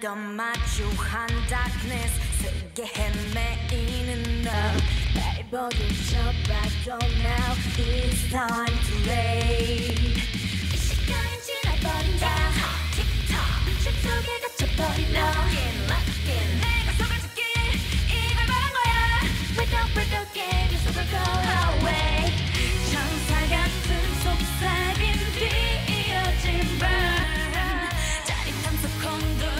또 마주한 darkness 쓰게 헤매이는 너 발버둥쳐봐도 now it's time to late 이 시간이 지나버린다 틱톡 춤 속에 갇혀버린 Lock in 내가 속아줄게 이걸 바란 거야 Without break again 이 속을 go away 천사 같은 속삭임 뒤이어진 burn 짜릿한 소콩도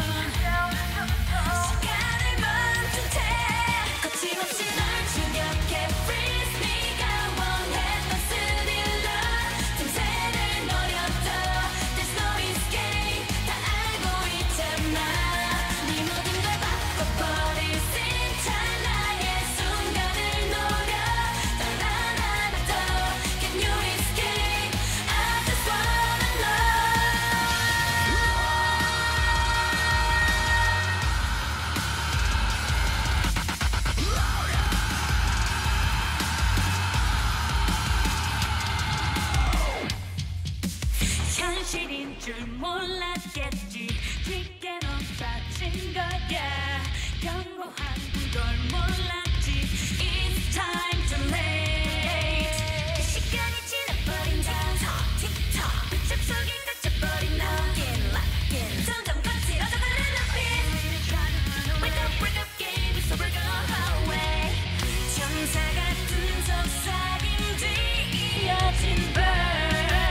시간을 멈춘 채 거침없이 널 충격해 Freeze 네가 원했던 스릴러 틈새를 노려도 There's no escape 다 알고 있잖아 네 모든 걸 바꿔버릴 찰나의 순간을 노려 떠나나도 Can you escape I just wanna know 현실인 줄 몰랐겠지 깊게 넌 빠진 거야 견고한 걸 몰랐지 It's time to late 이 시간이 지나버린다 틱톡 춤 속에 갇혀버린 Lock in 점점 거칠어져가는 눈빛 Without break up game it's over go away 천사 같은 속삭임 뒤이어진 burn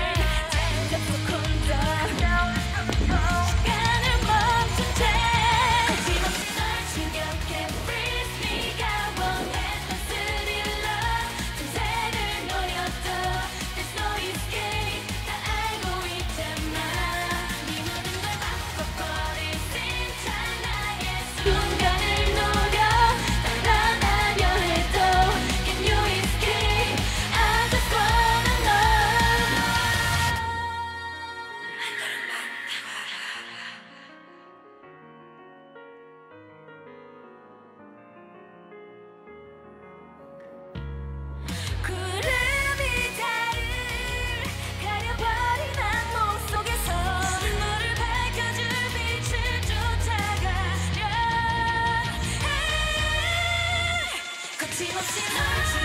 시간을 멈춘 채 거침없이 널 충격해 Freeze 네가 원했던 스릴러 틈새를 노려도 There's no escape 다 알고 있잖아 네 모든 걸 바꿔버릴 찰나의 순간을 노려 떠나려 해도 Can you escape I just wanna know 구름이 달을 가려버린 악몽 속에서 너를 밝혀줄 빛을 쫓아가려 거침없이 널